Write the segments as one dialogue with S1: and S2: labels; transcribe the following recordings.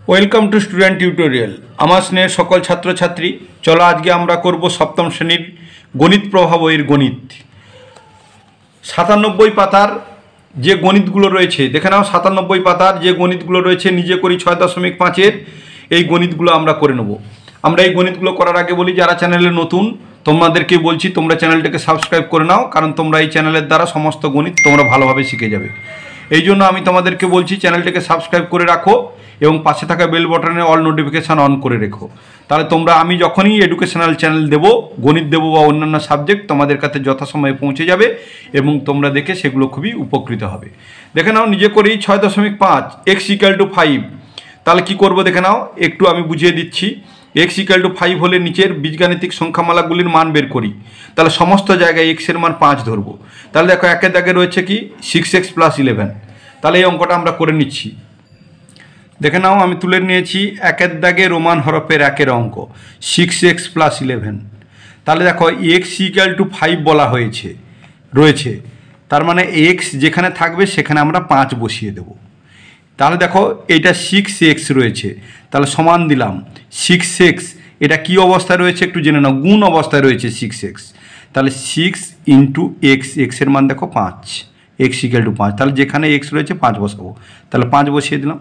S1: Welcome to student tutorial. আমার স্নেহের সকল ছাত্রছাত্রী, চলো আজকে আমরা করব সপ্তম শ্রেণীর গণিত প্রভাব বইয়ের গণিত 97 পাতার যে গণিতগুলো রয়েছে। দেখে নাও 97 পাতার যে গণিতগুলো রয়েছে, নিজে করি 6.5-এর এই গণিতগুলো আমরা করে নেব। আমরা এই গণিতগুলো করার আগে বলি, যারা চ্যানেলে নতুন তোমাদেরকে বলছি তোমরা চ্যানেলটাকে সাবস্ক্রাইব করে নাও, কারণ তোমরা এই চ্যানেলের দ্বারা সমস্ত গণিত তোমরা ভালোভাবে শিখে যাবে। এই জন্য আমি তোমাদেরকে বলছি চ্যানেলটাকে সাবস্ক্রাইব করে রাখো এবং পাশে থাকা বেল বাটনে অল নোটিফিকেশান অন করে রেখো। তাহলে তোমরা আমি যখনই এডুকেশনাল চ্যানেল দেবো, গণিত দেবো বা অন্যান্য সাবজেক্ট, তোমাদের কাছে যথাসময়ে পৌঁছে যাবে এবং তোমরা দেখে সেগুলো খুবই উপকৃত হবে। দেখে নাও, নিজে করি 6.5 x=5। তাহলে কি করব দেখে নাও, একটু আমি বুঝিয়ে দিচ্ছি। x=5 হলে নিচের বীজগাণিতিক সংখ্যামালাগুলির মান বের করি। তাহলে সমস্ত জায়গায় x এর মান 5 ধরবো। তাহলে দেখো একের দাগে রয়েছে কি 6x + 11। তাহলে এই অঙ্কটা আমরা করে নিচ্ছি। দেখে নাও, আমি তুলে নিয়েছি একের দাগে রোমান হরফের একের অঙ্ক 6x + 11। তাহলে দেখো x=5 বলা রয়েছে, তার মানে x যেখানে থাকবে সেখানে আমরা 5 বসিয়ে দেব। তাহলে দেখো এটা 6x রয়েছে, তাহলে সমান দিলাম 6x। এটা কি অবস্থায় রয়েছে একটু জেনে নাও, গুণ অবস্থায় রয়েছে 6x। তাহলে 6 × x, x এর মান দেখো 5, x=5। তাহলে যেখানে x রয়েছে 5 বসাবো, তাহলে 5 বসিয়ে দিলাম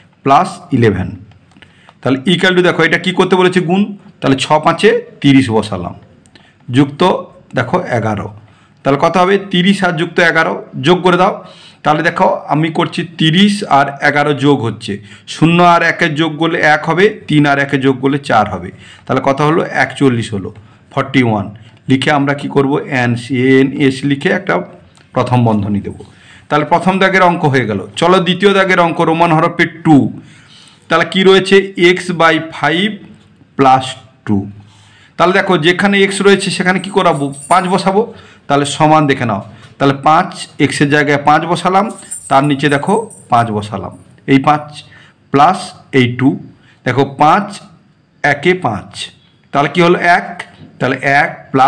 S1: +11। তাহলে দেখো এটা কি করতে বলেছে, গুণ। তাহলে 6×5 = 30 বসালাম, যুক্ত দেখো 11। তাহলে কত হবে, 30 আর যুক্ত 11 যোগ করে দাও। তাহলে দেখো আমি করছি 30 আর 11 যোগ হচ্ছে, 0 আর 1 যোগ করলে 1 হবে, 3 আর 1 যোগ করলে 4 হবে। তাহলে কত হলো, 41 হলো, 41 লিখে আমরা কি করব, NS লিখে একটা প্রথম বন্ধনী দেব। তাহলে প্রথম দাগের অঙ্ক হয়ে গেল। চলো দ্বিতীয় দাগের অঙ্ক, রোমান হরফে 2। তাহলে কি রয়েছে, x/5 + 2। তাহলে দেখো যেখানে x রয়েছে সেখানে কি করাবো, 5 বসাবো। তাহলে সমান দেখে নাও, তাহলে 5 x এর জায়গায় 5 বসালাম, তার নিচে দেখো 5 বসালাম, এই 5 প্লাস এই 2। দেখো 5 × 5, তাহলে কি হলো 1। তাহলে 1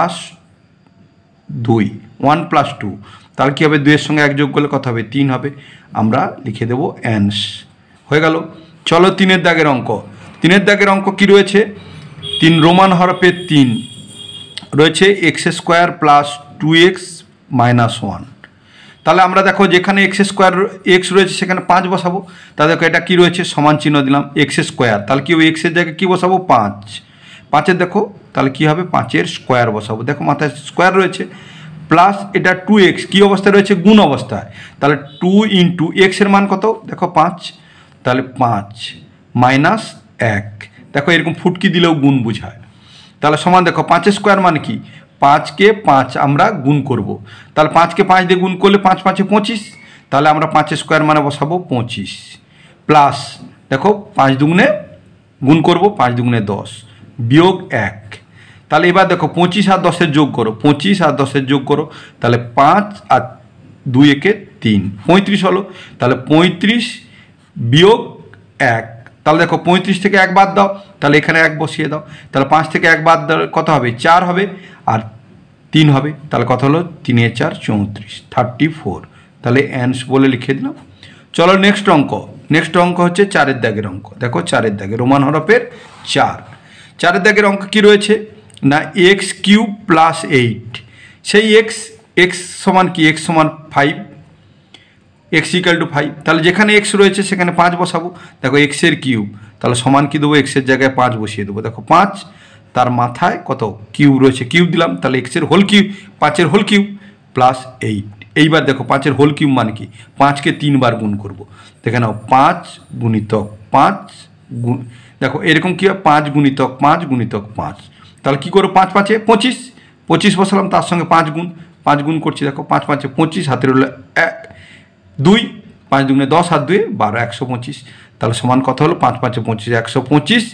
S1: + 2, 1 + 2। তাহলে কী হবে, 2 এর সঙ্গে 1 যোগ করলে কত হবে, 3 হবে। আমরা লিখে দেবো অ্যান্স। হয়ে গেল। চলো 3-এর দাগের অঙ্ক। 3-এর দাগের অঙ্ক কি রয়েছে, 3 রোমান হরফে 3 রয়েছে x² + 2x - 1। তাহলে আমরা দেখো যেখানে x রয়েছে সেখানে 5 বসাবো। তাহলে দেখো এটা কি রয়েছে, সমান চিহ্ন দিলাম, x²। তাহলে কি হবে, x এর জায়গায় কী বসাবো, 5। 5-এর দেখো তাহলে কী হবে, 5-এর স্কোয়ার বসাবো। দেখো মাথায় স্কোয়ার রয়েছে, প্লাস এটা 2x কী অবস্থায় রয়েছে, গুণ অবস্থায়। তাহলে 2 × x এর মান কত, দেখো 5। তাহলে 5 - 1। দেখো এরকম ফুটকি দিলেও গুণ বোঝায়। তাহলে সমান দেখো 5-এর স্কোয়ার মানে কি, 5-কে 5 আমরা গুণ করব। তাহলে 5-কে 5 দিয়ে গুণ করলে 5 × 5 = 25। তাহলে আমরা 5-এর স্কোয়ার মানে বসাবো 25, প্লাস দেখো 5 দুগুণে গুণ করব, 5 দুগুণে 10, বিয়োগ 1। তাহলে এবার দেখো 25 আর 10-এর যোগ করো, 25 আর 10-এর যোগ করো। তাহলে 5 আর 2 × 3, 35 হলো। তাহলে 35 বিয়োগ 1। তাহলে দেখো 35 থেকে 1 বাদ দাও, তাহলে এখানে 1 বসিয়ে দাও। তাহলে 5 থেকে 1 বাদ দাও কত হবে, 4 হবে, আর 3 হবে। তাহলে কত হলো, 3 × 4 = 34, 34। তাহলে অ্যান্স বলে লিখে দিলাম। চলো নেক্সট অঙ্ক। নেক্সট অঙ্ক হচ্ছে 4-এর দাগের অঙ্ক। দেখো 4-এর দাগে রোমান হরফের 4। 4-এর দাগের অঙ্ক কী রয়েছে না, x³ + 8। সেই x সমান কি, x = 5, x=5। তাহলে যেখানে x রয়েছে সেখানে 5 বসাবো। দেখো x এর কিউব, তাহলে সমান কি দেবো, x এর জায়গায় 5 বসিয়ে দেবো। দেখো 5, তার মাথায় কত কিউব রয়েছে, কিউব দিলাম। তাহলে x এর হোল কিউব, 5-এর হোল কিউব + 8। এইবার দেখো 5-এর হোল কিউব মানে কি, 5-কে 3 বার গুণ করব। দেখে নাও 5 × 5 গুণ, দেখো এরকম কী হয়, 5 × 5 × 5। তাহলে কী করবো, 5 × 5 = 25, 25 বসালাম, তার সঙ্গে 5 গুণ, 5 গুণ করছি। দেখো 5 × 5 = 25, হাতের হলো 1, 2, 5 দুগুণে 10 আর 2 12, 125। তাহলে সমান কত হলো, 5 × 5 = 25, 125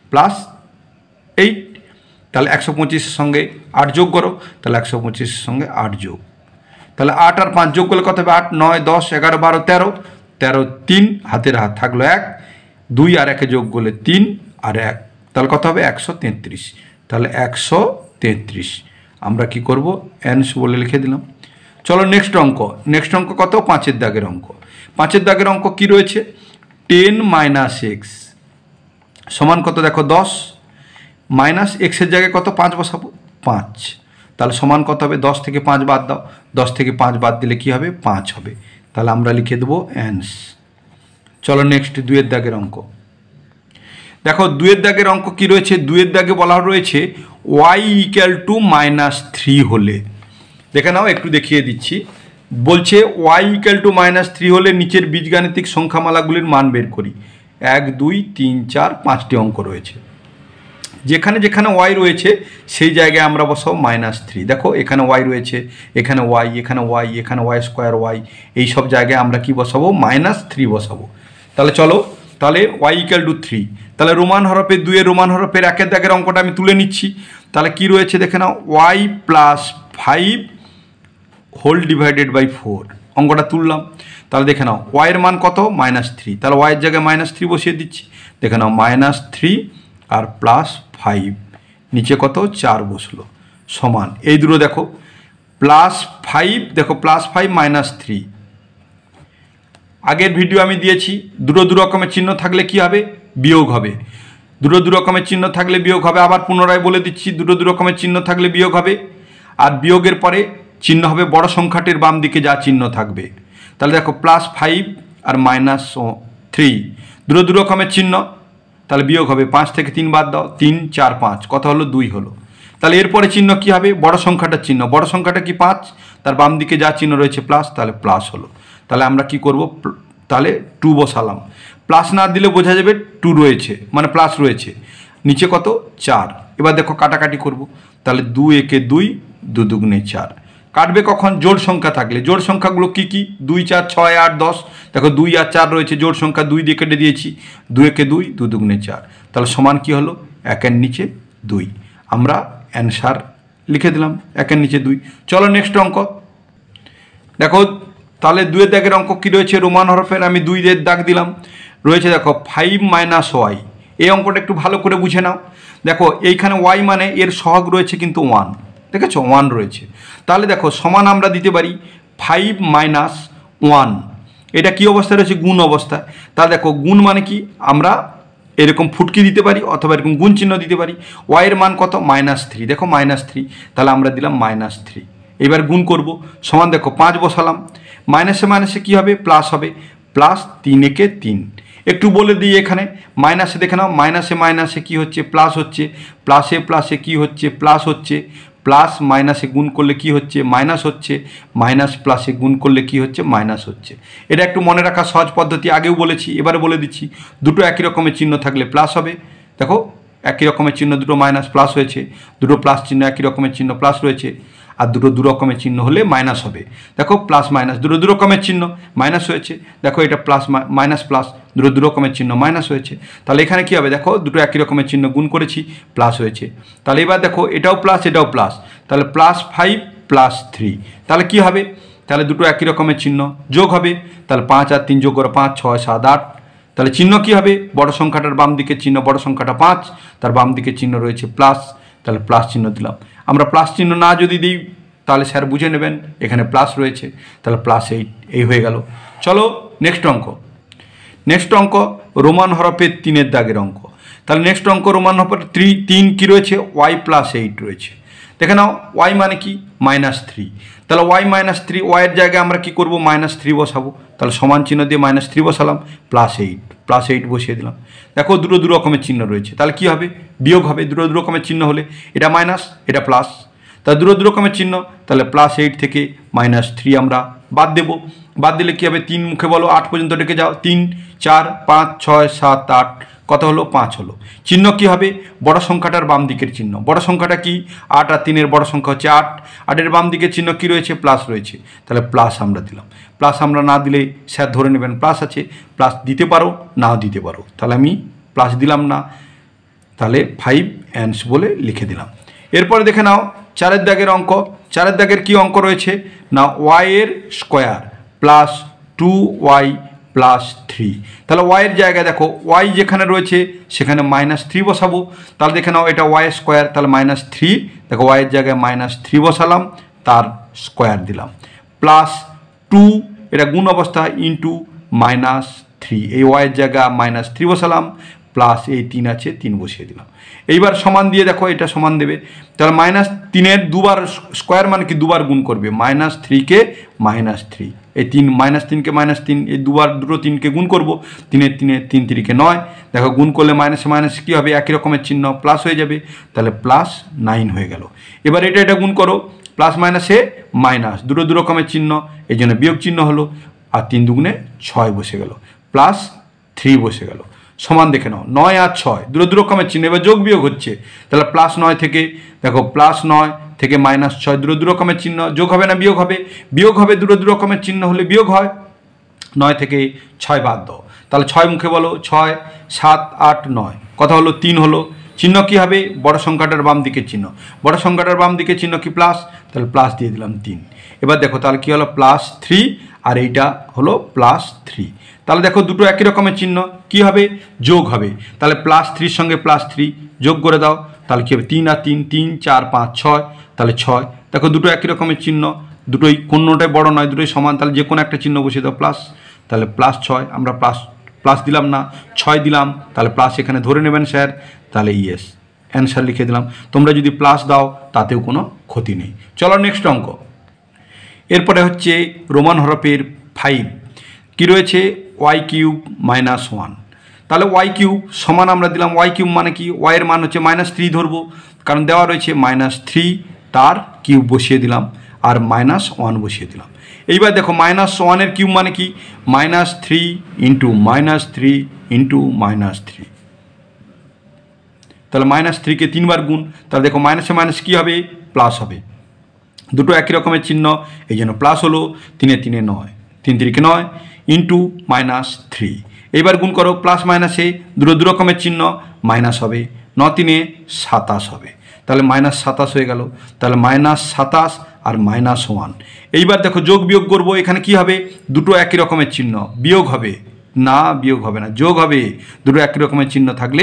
S1: + 8। তাহলে 125-এর সঙ্গে 8 যোগ করো, তাহলে 125-এর সঙ্গে 8 যোগ। তাহলে 8 আর 5 যোগ করলে কত হবে, 8, 9, 10, 11, 12, 13, 13, 3, হাতের হাত থাকলো 1, 2 আর 1 যোগ করলে 3 আর 1, তাহলে কত হবে, 133। তাহলে 133 আমরা কি করব, অ্যান্স বলে লিখে দিলাম। চলো নেক্সট অঙ্ক। নেক্সট অঙ্ক কত, 5-এর দাগের অঙ্ক। 5-এর দাগের অঙ্ক কি রয়েছে, 10 - x সমান কত দেখো 10 মাইনাস এক্সের জায়গায় কত 5 বসাবো 5, তাহলে সমান কত হবে 10 থেকে 5 বাদ দাও, 10 থেকে 5 বাদ দিলে কি হবে 5 হবে, তাহলে আমরা লিখে দেবো অ্যান্স। চলো নেক্সট 2 এর দাগের অঙ্ক। দেখো 2 এর দাগের অঙ্ক কি রয়েছে, 2 এর দাগে বলা রয়েছে y = -3 হলে, দেখে নাও একটু দেখিয়ে দিচ্ছি। বলছে y = -3 হলে নিচের বীজগাণিতিক সংখ্যামালাগুলির মান বের করি। 1 2 3 4 5টি অঙ্ক রয়েছে, যেখানে যেখানে y রয়েছে সেই জায়গায় আমরা বসাবো -3। দেখো এখানে y রয়েছে, এখানে y, এখানে y, এখানে y²y, এই সব জায়গায় আমরা কি বসাবো -3 বসাবো। তাহলে চলো, তাহলে y = 3, তাহলে রোমান হরফে 2 এর রোমান হরফের 1 এর দাগের অঙ্কটা আমি তুলে নিচ্ছি। তাহলে কি রয়েছে দেখে নাও, y + 5 হোল ডিভাইডেড বাই 4, অঙ্কটা তুললাম। তাহলে দেখে নাও y এর মান কত -3, তাহলে y এর জায়গায় -3 বসিয়ে দিচ্ছি। দেখে নাও -3 আর +5, নিচে কত 4 বসলো, সমান এই দুটো দেখো +5, দেখো +5 -3। আগের ভিডিও আমি দিয়েছি দুটো দু রকমের চিহ্ন থাকলে কি হবে বিয়োগ হবে, দুটো দু রকমের চিহ্ন থাকলে বিয়োগ হবে। আবার পুনরায় বলে দিচ্ছি, দুটো দু রকমের চিহ্ন থাকলে বিয়োগ হবে, আর বিয়োগের পরে চিহ্ন হবে বড় সংখ্যাটির বাম দিকে যা চিহ্ন থাকবে। তাহলে দেখো +5 আর -3, দুটো দু রকমের চিহ্ন, তাহলে বিয়োগ হবে 5 থেকে 3 বাদ দাও, 3 4 5, কত হলো 2 হলো। তাহলে এরপরে চিহ্ন কি হবে বড় সংখ্যাটার চিহ্ন, বড় সংখ্যাটা কি 5, তার বাম দিকে যা চিহ্ন রয়েছে প্লাস, তাহলে প্লাস হলো। তাহলে আমরা কি করব, তাহলে 2 বসালাম, প্লাস না দিলে বোঝা যাবে 2 রয়েছে মানে প্লাস রয়েছে, নিচে কত 4। এবার দেখো কাটাকাটি করব, তাহলে 2 একে 2, 2 দুগুণে 4। কাটবে কখন জোড় সংখ্যা থাকলে, জোড় সংখ্যাগুলো কি কি 2 4 6 8 10, দেখো 2 আর 4 রয়েছে, জোড় সংখ্যা 2 দিয়ে কেটে দিয়েছি, 2 একে 2, 2 দুগুণে 4, তাহলে সমান কি হলো 1 এর নিচে 2, আমরা অ্যান্সার লিখে দিলাম 1 এর নিচে 2। চলো নেক্সট অঙ্ক দেখো, তাহলে 2 এর দাগের অঙ্ক কি রয়েছে, রোমান হরফের আমি 2 এর দাগ দিলাম, রয়েছে দেখো 5 - y। এই অঙ্কটা একটু ভালো করে বুঝে নাও। দেখো এইখানে y মানে এর সহগ রয়েছে কিন্তু 1, দেখেছো 1 রয়েছে, তাহলে দেখো সমান আমরা দিতে পারি 5 - 1, এটা কি অবস্থায় রয়েছে গুণ অবস্থায়। তাহলে দেখো গুণ মানে কি, আমরা এরকম ফুটকি দিতে পারি অথবা এরকম গুণ চিহ্ন দিতে পারি। y এর মান কত -3, দেখো -3, তাহলে আমরা দিলাম -3। এবার গুণ করব, সমান দেখো 5 বসালাম, মাইনাসে মাইনাসে কী হবে প্লাস হবে, +3 একে 3। একটু বলে দিই এখানে মাইনাসে দেখে নাও, মাইনাসে মাইনাসে কী হচ্ছে প্লাস হচ্ছে, প্লাসে প্লাসে কী হচ্ছে প্লাস হচ্ছে, প্লাস মাইনাসে গুণ করলে কি হচ্ছে মাইনাস হচ্ছে, মাইনাস প্লাসে গুণ করলে কি হচ্ছে মাইনাস হচ্ছে। এটা একটু মনে রাখা সহজ পদ্ধতি, আগেও বলেছি এবারে বলে দিচ্ছি। দুটো একই রকমের চিহ্ন থাকলে প্লাস হবে, দেখো একই রকমের চিহ্ন দুটো মাইনাস প্লাস হয়েছে, দুটো প্লাস চিহ্ন একই রকমের চিহ্ন প্লাস রয়েছে, আর দুটো দু রকমের চিহ্ন হলে মাইনাস হবে। দেখো প্লাস মাইনাস দুটো দু রকমের চিহ্ন মাইনাস হয়েছে, দেখো এটা প্লাস মাইনাস প্লাস দুটো দু রকমের চিহ্ন মাইনাস হয়েছে, তাহলে এখানে কী হবে দেখো দুটো একই রকমের চিহ্ন গুণ করেছি প্লাস হয়েছে। তাহলে এবার দেখো এটাও প্লাস এটাও প্লাস, তাহলে +5 + 3, তাহলে কি হবে, তাহলে দুটো একই রকমের চিহ্ন যোগ হবে, তাহলে 5 আর 3 যোগ করে 5 6 7 8, তাহলে চিহ্ন কি হবে বড় সংখ্যাটার বাম দিকের চিহ্ন, বড় সংখ্যাটা 5, তার বাম দিকের চিহ্ন রয়েছে প্লাস, তাহলে প্লাস চিহ্ন দিলাম। আমরা প্লাস চিহ্ন না যদি দিই তাহলে স্যার বুঝে নেবেন এখানে প্লাস রয়েছে, তাহলে +8 এই হয়ে গেল। চলো নেক্সট অঙ্ক। নেক্সট অঙ্ক রোমান হরফের 3 এর দাগের অঙ্ক। তাহলে নেক্সট অঙ্ক রোমান হরফের 3 কী রয়েছে y + 8 রয়েছে। দেখে নাও y মানে কি -3, তাহলে y -3, y এর জায়গায় আমরা কি করব -3 বসাবো, তাহলে সমান চিহ্ন দিয়ে -3 বসালাম, +8 বসিয়ে দিলাম। দেখো দুটো দু রকমের চিহ্ন রয়েছে, তাহলে কি হবে বিয়োগ হবে, দুটো দু রকমের চিহ্ন হলে এটা মাইনাস এটা প্লাস, তাহলে দুটো দু রকমের চিহ্ন, তাহলে +8 থেকে -3 আমরা বাদ দেব, বাদ দিলে কী হবে 3 মুখে বলো 8 পর্যন্ত ডেকে যাও, 3 4 5 6 7 8, কত হলো 5 হলো। চিহ্ন কি হবে বড় সংখ্যাটার বাম দিকের চিহ্ন, বড় সংখ্যাটা কি 8 আর 3 এর বড় সংখ্যা হচ্ছে 8, 8 বাম দিকের চিহ্ন কি রয়েছে প্লাস রয়েছে, তাহলে প্লাস আমরা দিলাম। প্লাস আমরা না দিলে স্যার ধরে নেবেন প্লাস আছে, প্লাস দিতে পারো নাও দিতে পারো, তাহলে আমি প্লাস দিলাম না, তাহলে 5 অ্যান্স বলে লিখে দিলাম। এরপরে দেখে নাও 4 এর দাগের অঙ্ক। 4 এর দাগের কী অঙ্ক রয়েছে না y এর স্কোয়ার +2y + 3, তাহলে y এর জায়গায় দেখো y যেখানে রয়েছে সেখানে -3 বসাবো, তাহলে দেখে নাও এটা y স্কোয়ার, তাহলে -3, দেখো y এর জায়গায় -3 বসালাম, তার স্কোয়ার দিলাম, +2 এটা গুণ অবস্থা ইন্টু -3, এই y এর জায়গায় -3 বসালাম, প্লাস এই 3 আছে 3 বসিয়ে দিলাম। এইবার সমান দিয়ে দেখো এটা সমান দেবে, তাহলে -3-এর দুবার স্কোয়ার মানে কি দুবার গুণ করবে, -3-কে -3, এই 3 -3-কে -3, এই দুটো 3-কে গুণ করবো, 3-এর 3 3-কে 9, দেখো গুণ করলে মাইনাসে মাইনাস কী হবে, একই রকমের চিহ্ন প্লাস হয়ে যাবে, তাহলে +9 হয়ে গেল। এবার এটা গুণ করো, প্লাস মাইনাসে মাইনাস, দুটো রকমের চিহ্ন, এই জন্য বিয়োগ চিহ্ন হলো, আর 3 দুগুণে 6 বসে গেল, +3 বসে গেল। সমান দেখে নাও, 9 আর 6 দুটো রকমের চিহ্ন, এবার যোগ বিয়োগ হচ্ছে, তাহলে +9 থেকে দেখো +9 থেকে -6 দুটো রকমের চিহ্ন, যোগ হবে না বিয়োগ হবে, বিয়োগ হবে, দুটো রকমের চিহ্ন হলে বিয়োগ হয়, 9 থেকে 6 বাদ দাও, তাহলে 6 মুখে বলো 6, 7, 8, 9, কথা হলো 3 হলো, চিহ্ন কি হবে, বড় সংখ্যাটার বাম দিকের চিহ্ন, বড় সংখ্যাটার বাম দিকের চিহ্ন কি প্লাস, তাহলে প্লাস দিয়ে দিলাম 3। এবার দেখো তাহলে কি হলো +3, আর এইটা হলো +3, তাহলে দেখো দুটো একই রকমের চিহ্ন, কি হবে, যোগ হবে, তাহলে +3-র সঙ্গে +3 যোগ করে দাও, তাহলে কি হবে 3 আর 3, 3, 4, 5, 6, তাহলে 6, দেখো দুটো একই রকমের চিহ্ন, দুটোই কোনোটাই বড় নয়, দুটোই সমান, তাহলে যে কোনো একটা চিহ্ন বসিয়ে দাও প্লাস, তাহলে +6, আমরা প্লাস দিলাম না 6 দিলাম, তাহলে প্লাস এখানে ধরে নেবেন স্যার, তাহলে ইয়েস অ্যান্সার লিখে দিলাম। তোমরা যদি প্লাস দাও তাতেও কোনো ক্ষতি নেই। চলো নেক্সট অঙ্ক। এরপরে হচ্ছে রোমান হরফের 5, কি রয়েছে, y³ - 1, তাহলে y³ সমান আমরা দিলাম, y³ মানে কি, y এর মান হচ্ছে -3 ধরবো, কারণ দেওয়া রয়েছে -3, তার কিউব বসিয়ে দিলাম, আর -1 বসিয়ে দিলাম। এইবার দেখো -1-এর কিউব মানে কি, -3 × -3 × -3, তাহলে -3-কে 3 বার গুণ, তাহলে দেখো মাইনাসে মাইনাস কী হবে, প্লাস হবে, দুটো একই রকমের চিহ্ন, এই জন্য প্লাস হলো, 3-এ 3-এ 9, 3 3-কে 9 × -3, এইবার গুণ করো, প্লাস মাইনাসে দুটো রকমের চিহ্ন, মাইনাস হবে, 9 3-এ 27 হবে, তাহলে -27 হয়ে গেল, তাহলে -27 আর -1। এইবার দেখো যোগ বিয়োগ করবো, এখানে কি হবে, দুটো একই রকমের চিহ্ন, বিয়োগ হবে না, বিয়োগ হবে না, যোগ হবে, দুটো একই রকমের চিহ্ন থাকলে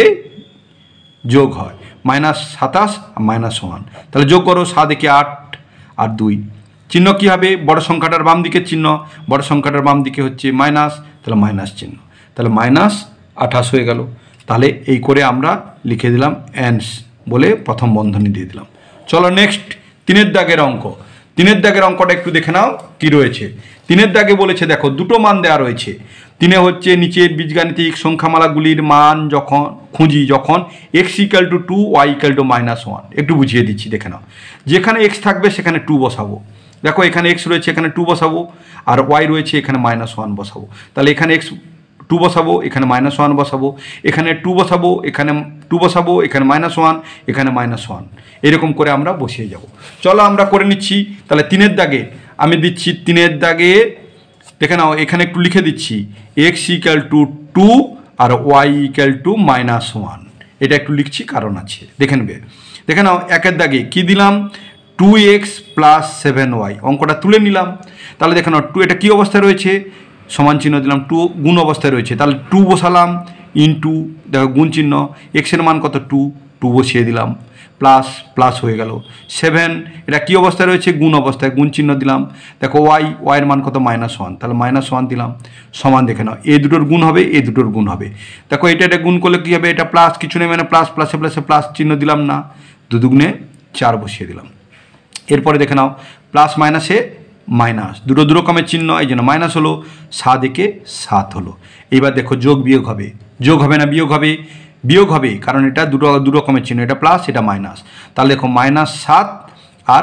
S1: যোগ হয়, -27 আর -1, তাহলে যোগ করো, 7 × 8 আর 2, চিহ্ন কি হবে, বড় সংখ্যাটার বাম দিকের চিহ্ন, বড় সংখ্যাটার বাম দিকে হচ্ছে মাইনাস, তাহলে মাইনাস চিহ্ন, তাহলে -28 হয়ে গেল। তাহলে এই করে আমরা লিখে দিলাম অ্যান্স বলে প্রথম বন্ধনী দিয়ে দিলাম। চলো নেক্সট 3-এর দাগের অঙ্ক। 3-এর দাগের অঙ্কটা একটু দেখে নাও কি রয়েছে। 3-এর দাগে বলেছে দেখো দুটো মান দেওয়া রয়েছে, 3-এ হচ্ছে নিচের বীজগাণিতিক সংখ্যামালাগুলির মান যখন খুঁজি, যখন x = 2, y = -1, একটু বুঝিয়ে দিচ্ছি দেখে নাও। যেখানে x থাকবে সেখানে 2 বসাবো, দেখো এখানে x রয়েছে, এখানে 2 বসাবো, আর y রয়েছে, এখানে -1 বসাবো, তাহলে এখানে x 2 বসাবো, এখানে -1 বসাবো, এখানে 2 বসাবো, এখানে 2 বসাবো, এখানে -1, এখানে -1, এরকম করে আমরা বসিয়ে যাব। চলো আমরা করে নিচ্ছি। তাহলে 3-এর দাগে আমি দিচ্ছি, 3-এর দাগে দেখে নাও, এখানে একটু লিখে দিচ্ছি x = 2 আর y = -1, এটা একটু লিখছি কারণ আছে, দেখে নেবে। দেখে নাও 1-এর দাগে কি দিলাম, 2x + 7y, অঙ্কটা তুলে নিলাম। তাহলে দেখে নাও 2 এটা কী অবস্থায় রয়েছে, সমান চিহ্ন দিলাম, 2 গুণ অবস্থায় রয়েছে, তাহলে 2 বসালাম, ইন্টু দেখো গুণ চিহ্ন, এক্সের মান কত 2 বসিয়ে দিলাম, প্লাস প্লাস হয়ে গেল। 7 এটা কী অবস্থায় রয়েছে, গুণ অবস্থায়, গুণ চিহ্ন দিলাম। দেখো y এর মান কত -1, তাহলে -1 দিলাম, সমান দেখে নাও, এই দুটোর গুণ হবে, এই দুটোর গুণ হবে। দেখো এটা গুণ করলে কী হবে, এটা প্লাস কিছু নেই, মানে প্লাস প্লাসে প্লাসে প্লাস চিহ্ন দিলাম না, 2 দুগুণে 4 বসিয়ে দিলাম। এরপরে দেখে নাও প্লাস মাইনাসে মাইনাস, দুটো রকমের চিহ্ন, এই জন্য মাইনাস হলো, 7 × 7 হলো। এইবার দেখো যোগ বিয়োগ হবে, যোগ হবে না বিয়োগ হবে, বিয়োগ হবে, কারণ এটা দু রকমের চিহ্ন, এটা প্লাস এটা মাইনাস, তাহলে দেখো -7 আর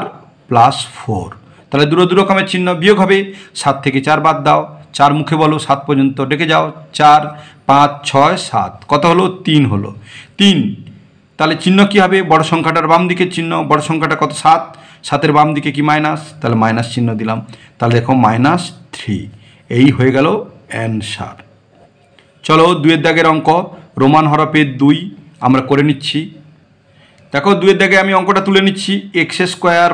S1: +4, তাহলে দুটো রকমের চিহ্ন, বিয়োগ হবে, 7 থেকে 4 বাদ দাও, 4 মুখে বলো, 7 পর্যন্ত ডেকে যাও, 4 5 6 7, কত হলো, 3 হলো, 3। তাহলে চিহ্ন কি হবে, বড় সংখ্যাটার বাম দিকের চিহ্ন, বড় সংখ্যাটা কত 7, 7-এর বাম দিকে কি মাইনাস, তাহলে মাইনাস চিহ্ন দিলাম, তাহলে দেখো -3, এই হয়ে গেল অ্যান্সার। চলো 2-এর দাগের অঙ্ক, রোমান হরফের 2 আমরা করে নিচ্ছি। দেখো 2-এর দাগে আমি অঙ্কটা তুলে নিচ্ছি, x²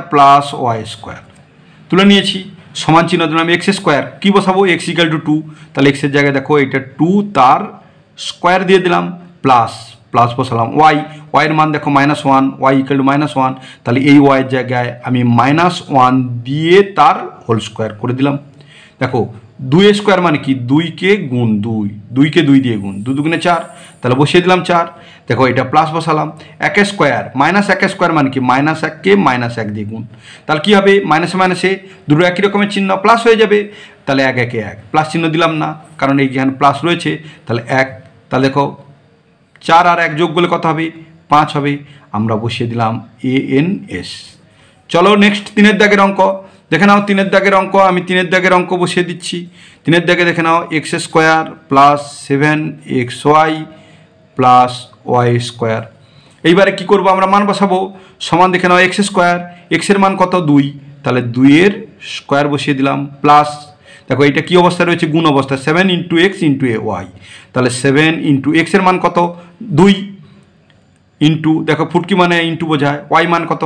S1: + y² তুলে নিয়েছি, সমান চিহ্ন দিলাম, x² কী বসাবো, x = 2, তাহলে x-এর জায়গায় দেখো এটা 2 তার স্কোয়ার দিয়ে দিলাম, প্লাস প্লাস বসালাম, y এর মান দেখো -1, y = -1, তাহলে এই y এর জায়গায় আমি -1 দিয়ে তার হোল স্কোয়ার করে দিলাম। দেখো 2 স্কোয়ার মানে কি, 2কে গুণ 2, 2কে 2 দিয়ে গুণ, 2 দুগুণে 4, তাহলে বসিয়ে দিলাম 4। দেখো এটা প্লাস বসালাম, 1 স্কোয়ার মাইনাস 1 স্কোয়ার মানে কি -1কে -1 দিয়ে গুণ, তাহলে কী হবে মাইনাসে মাইনাসে দুটো একই রকমের চিহ্ন প্লাস হয়ে যাবে, তাহলে 1 1 1 প্লাস চিহ্ন দিলাম না কারণ এইখানে প্লাস রয়েছে, তাহলে 1, তাহলে দেখো 4 আর 1 যোগ করলে কত হবে 5 হবে, আমরা বসিয়ে দিলাম ANS। চলো নেক্সট 3-এর দাগের অঙ্ক দেখে নাও। 3-এর দাগের অঙ্ক আমি 3-এর দাগের অঙ্ক বসিয়ে দিচ্ছি। 3-এর দাগে দেখে নাও x square plus 7xy plus y square. এইবারে কী করবো আমরা মান বসাবো, সমান দেখে নাও x স্কোয়ার, এক্সের মান কত 2, তাহলে 2-এর স্কোয়ার বসিয়ে দিলাম প্লাস, দেখো এইটা কী অবস্থা রয়েছে গুণ অবস্থা, 7 × x × y, তাহলে 7 × x এর মান কত 2 ইন্টু, দেখো ফুটকি মানে ইন্টু বোঝায়, y মান কত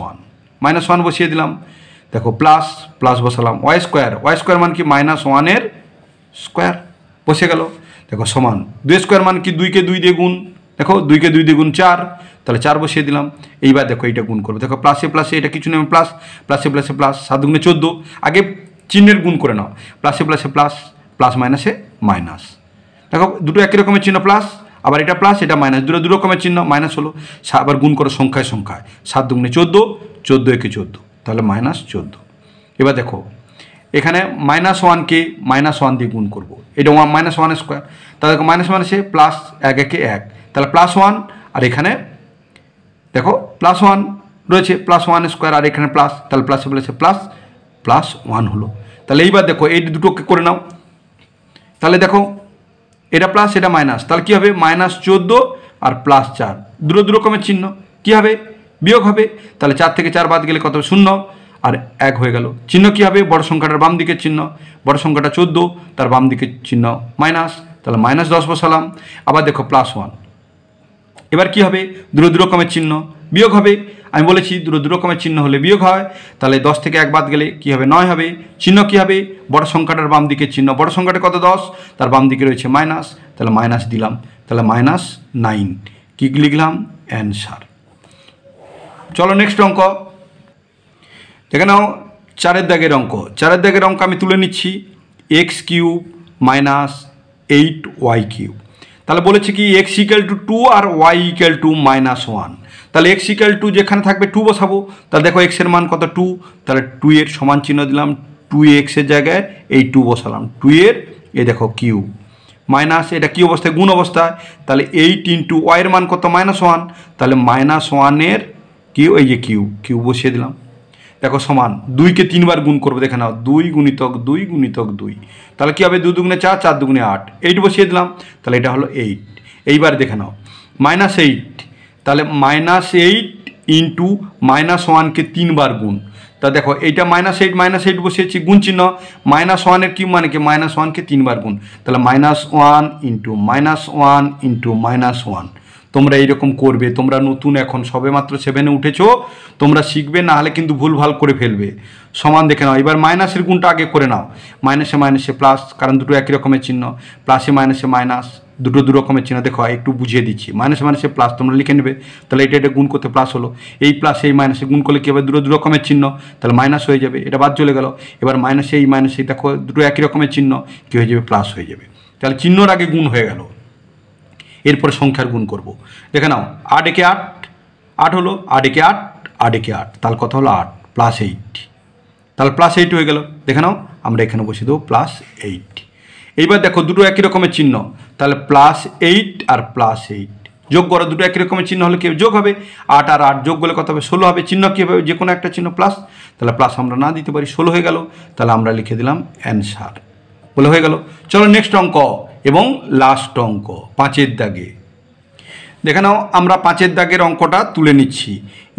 S1: -1 বসিয়ে দিলাম, দেখো প্লাস প্লাস বসালাম y স্কোয়ার মান কি -1-এর স্কোয়ার বসে গেল, দেখো সমান 2 স্কোয়ার মান কি 2কে 2 দিয়ে গুণ, দেখো 2কে 2 দিয়ে গুণ 4, তাহলে 4 বসিয়ে দিলাম। এইবার দেখো এইটা গুণ করবো, দেখো প্লাসে প্লাসে এটা কিছু নেই প্লাস, প্লাসে প্লাসে প্লাস, 7 × 14, আগে চিহ্নের গুণ করে নাও, প্লাসে প্লাসে প্লাস, প্লাস মাইনাসে মাইনাস, দেখো দুটো একই রকমের চিহ্ন প্লাস, আবার এটা প্লাস এটা মাইনাস, দুটো দু রকমের চিহ্ন মাইনাস হলো, আবার গুণ করো সংখ্যায় 7 × 14, 14 × 14, তাহলে -14। এবার দেখো এখানে -1কে -1 দিয়ে গুণ করবো, এটা -1 স্কোয়ার, তাহলে দেখো মাইনাস মাইনাসে প্লাস, 1 1 1, তাহলে +1, আর এখানে দেখো +1 রয়েছে, +1 স্কোয়ার, আর এখানে প্লাস, তাহলে প্লাসে প্লাসে +1 হলো। তাহলে এইবার দেখো এই দুটোকে করে নাও, তাহলে দেখো এটা প্লাস এটা মাইনাস, তাহলে কী হবে -14 আর +4, দুটো দু রকমের চিহ্ন, কী হবে বিয়োগ হবে, তাহলে 4 থেকে 4 বাদ গেলে কত 0 আর 1 হয়ে গেল, চিহ্ন কী হবে বড় সংখ্যাটার বাম দিকের চিহ্ন, বড় সংখ্যাটা 14 তার বাম দিকের চিহ্ন মাইনাস, তাহলে -10 বসালাম, আবার দেখো +1, এবার কি হবে দুটো দু রকমের চিহ্ন বিয়োগ হবে, আমি বলেছি দুটো দু রকমের চিহ্ন হলে বিয়োগ হয়, তাহলে 10 থেকে 1 বাদ গেলে কী হবে 9 হবে, চিহ্ন কী হবে বড় সংখ্যাটার বাম দিকের চিহ্ন, বড় সংখ্যাটা কত 10 তার বাম দিকে রয়েছে মাইনাস, তাহলে মাইনাস দিলাম, তাহলে -9 কী লিখলাম অ্যান্সার। চলো নেক্সট অঙ্ক দেখে নাও। 4-এর দাগের অঙ্ক, 4-এর দাগের অঙ্ক আমি তুলে নিচ্ছি, x³ - 8y³, তাহলে বলেছে কি x = 2 আর y = -1, তাহলে x = যেখানে থাকবে 2 বসাবো, তাহলে দেখো x এর মান কত 2, তাহলে 2 এর সমান চিহ্ন দিলাম, 2x এর জায়গায় এই 2 বসালাম, 2 এর এই দেখো কিউব মাইনাস, এটা কী অবস্থায় গুণ অবস্থায়, তাহলে 8 × y এর মান কত -1, তাহলে -1-এর কিউ, এই যে কিউ বসিয়ে দিলাম, দেখো সমান 2কে 3 বার গুণ করবো, দেখে নাও 2 × 2 × 2, তাহলে কী হবে 2 × 4, 4 × 8, 8 বসিয়ে দিলাম, তাহলে এটা হলো 8। এইবার দেখে নাও -8, তাহলে -8 × -1কে 3 বার গুণ, তা দেখো এইটা -8 বসিয়েছি গুণ চিহ্ন, -1-এর কিউব মানে কি -1কে 3 বার গুণ, তাহলে -1 × -1 × -1, তোমরা এইরকম করবে, তোমরা নতুন এখন সবেমাত্র 7-এ উঠেছো, তোমরা শিখবে, না হলে কিন্তু ভুলভাল করে ফেলবে। সমান দেখে নাও, এবার মাইনাসের গুণটা আগে করে নাও, মাইনাসে মাইনাসে প্লাস, কারণ দুটো একই রকমের চিহ্ন, প্লাসে মাইনাসে মাইনাস, দুটো দু রকমের চিহ্ন, দেখো একটু বুঝিয়ে দিচ্ছি, মাইনাসে মাইনাসে প্লাস তোমরা লিখে নেবে, তাহলে এটা গুণ করতে প্লাস হলো, এই প্লাসে এই মাইনাসে গুণ করলে কী হবে দুটো দু রকমের চিহ্ন, তাহলে মাইনাস হয়ে যাবে, এটা বাদ চলে গেল, এবার মাইনাসে এই মাইনাসে দেখো দুটো একই রকমের চিহ্ন কী হয়ে যাবে প্লাস হয়ে যাবে, তাহলে চিহ্নর আগে গুণ হয়ে গেল, এরপরে সংখ্যার গুণ করব, দেখে নাও 8 একে 8 হলো, 8 একে 8, তাহলে কত হলো 8 +8, তাহলে +8 হয়ে গেল, দেখে নাও আমরা এখানে বসিয়ে দেবো +8। এইবার দেখো দুটো একই রকমের চিহ্ন, তাহলে +8 আর +8 যোগ করো, দুটো একই রকমের চিহ্ন হলে কি যোগ হবে, 8 আর 8 যোগ করলে কত হবে 16 হবে, চিহ্ন কী হবে যে কোনো একটা চিহ্ন প্লাস, তাহলে প্লাস আমরা না দিতে পারি, 16 হয়ে গেল, তাহলে আমরা লিখে দিলাম অ্যান্সার বলে হয়ে গেল। চলো নেক্সট অঙ্ক এবং লাস্ট অঙ্ক 5-এর দাগে দেখে নাও, আমরা 5-এর দাগের অঙ্কটা তুলে নিচ্ছি,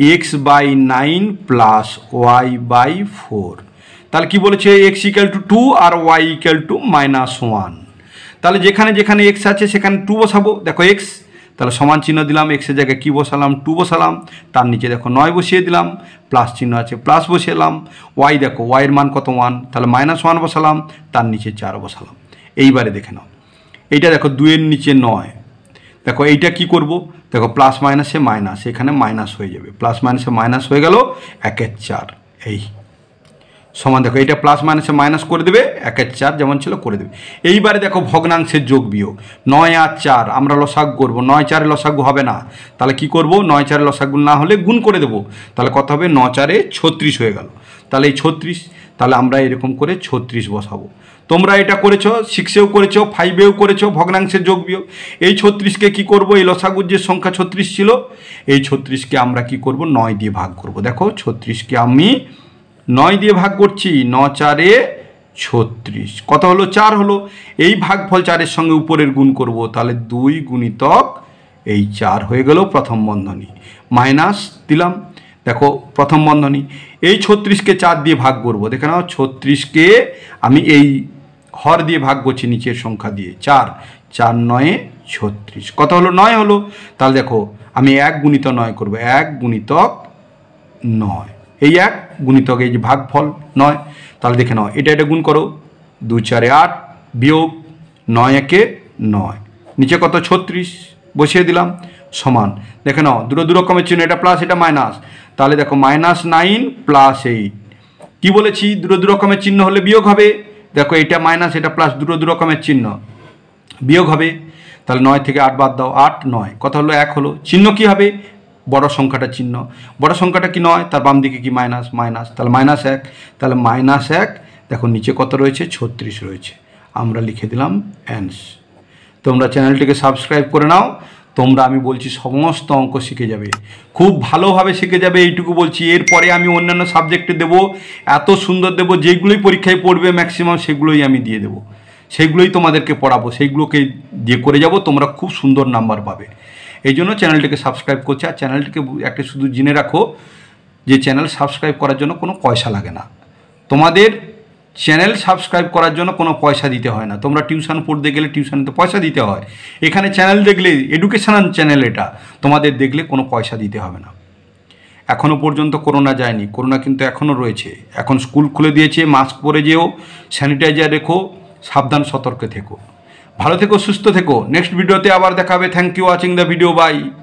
S1: x/9 + y/4, তাহলে কি বলেছে x = 2 আর y = -1, তাহলে যেখানে যেখানে x আছে সেখানে 2 বসাবো, দেখো x, তাহলে সমান চিহ্ন দিলাম, x এর জায়গায় কী বসালাম 2 বসালাম, তার নিচে দেখো 9 বসিয়ে দিলাম, প্লাস চিহ্ন আছে প্লাস বসিয়েলাম, y দেখো y এর মান কত 1, তাহলে -1 বসালাম, তার নিচে 4 বসালাম। এইবারে দেখে নাও এইটা দেখো 2 এর নিচে 9, দেখো এইটা কি করব, দেখো প্লাস মাইনাসে মাইনাস, এখানে মাইনাস হয়ে যাবে, প্লাস মাইনাসে মাইনাস হয়ে গেল 1 এর 4, এই সমান দেখো এটা প্লাস মাইনাসে মাইনাস করে দেবে, 1 4 যেমন ছিল করে দেবে। এইবারে দেখো ভগ্নাংশের যোগ বিয়োগ, 9 আর 4 আমরা লসাগু করবো, 9 4 লসাগু হবে না, তাহলে কি করব, 9 4 লসাগু না হলে গুণ করে দেবো, তাহলে কত হবে 9 4 36 হয়ে গেল। তাহলে এই 36, তাহলে আমরা এরকম করে 36 বসাবো। তোমরা এটা করেছো, 6এও করেছো, 5এও করেছো ভগ্নাংশের যোগ বিয়োগ। এই 36কে কি করব, এই লসাগুর যে সংখ্যা 36 ছিল এই 36কে আমরা কি করব 9 দিয়ে ভাগ করব। দেখো 36কে আমি 9 দিয়ে ভাগ করছি, 9 4 36 কত হলো 4 হলো। এই ভাগফল 4-এর সঙ্গে উপরের গুণ করব, তাহলে 2 গুণিতক এই 4 হয়ে গেল প্রথম বন্ধনী, মাইনাস দিলাম। দেখো প্রথম বন্ধনী, এই 36কে 4 দিয়ে ভাগ করব, দেখে নাও 36কে আমি এই হর দিয়ে ভাগ করছি নিচের সংখ্যা দিয়ে, 4 4 9 36 কত হলো 9 হলো। তাহলে দেখো আমি 1 গুণিতক 9 করব, 1 গুণিতক 9, এই 1 গুণিতক এই যে ভাগফল 9, তাহলে দেখে নাও এটা গুণ করো, 2 4 8 বিয়োগ 9 1 9, নিচে কত 36 বসিয়ে দিলাম, সমান। দেখে নাও দুটো রকমের চিহ্ন, এটা প্লাস এটা মাইনাস, তাহলে দেখো -9 + 8, কি বলেছি দুটো রকমের চিহ্ন হলে বিয়োগ হবে। দেখো এটা মাইনাস এটা প্লাস, দুটো রকমের চিহ্ন বিয়োগ হবে, তাহলে 9 থেকে 8 বাদ দাও, 8 9 কত হলো 1 হলো। চিহ্ন কি হবে, বড় সংখ্যাটা চিহ্ন, বড় সংখ্যাটা কি 9, তার বাম দিকে কি মাইনাস, তাহলে -1, তাহলে -1, দেখো নিচে কত রয়েছে 36 রয়েছে, আমরা লিখে দিলাম অ্যান্সার। তোমরা চ্যানেলটিকে সাবস্ক্রাইব করে নাও, তোমরা আমি বলছি সমস্ত অঙ্ক শিখে যাবে, খুব ভালোভাবে শিখে যাবে এইটুকু বলছি। এরপরে আমি অন্যান্য সাবজেক্টে দেবো, এত সুন্দর দেবো, যেগুলোই পরীক্ষায় পড়বে ম্যাক্সিমাম সেগুলোই আমি দিয়ে দেবো, সেগুলোই তোমাদেরকে পড়াবো, সেইগুলোকে দিয়ে করে যাব, তোমরা খুব সুন্দর নাম্বার পাবে। এই জন্য চ্যানেলটিকে সাবস্ক্রাইব করছে। আর চ্যানেলটিকে একটা শুধু জেনে রাখো যে চ্যানেল সাবস্ক্রাইব করার জন্য কোনো পয়সা লাগে না, তোমাদের চ্যানেল সাবস্ক্রাইব করার জন্য কোনো পয়সা দিতে হয় না। তোমরা টিউশন পড়তে গেলে টিউশনিতে পয়সা দিতে হয়, এখানে চ্যানেল দেখলে এডুকেশনাল চ্যানেল, এটা তোমাদের দেখলে কোনো পয়সা দিতে হবে না। এখনও পর্যন্ত করোনা যায়নি, করোনা কিন্তু এখনও রয়েছে। এখন স্কুল খুলে দিয়েছে, মাস্ক পরে যেও, স্যানিটাইজার রেখো, সাবধান সতর্ক থেকো, ভালো থেকো, সুস্থ থেকো। নেক্সট ভিডিওতে আবার দেখা হবে। Thank you watching the video, by.